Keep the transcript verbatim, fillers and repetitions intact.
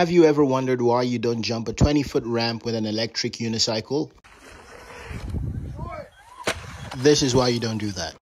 Have you ever wondered why you don't jump a twenty foot ramp with an electric unicycle? This is why you don't do that.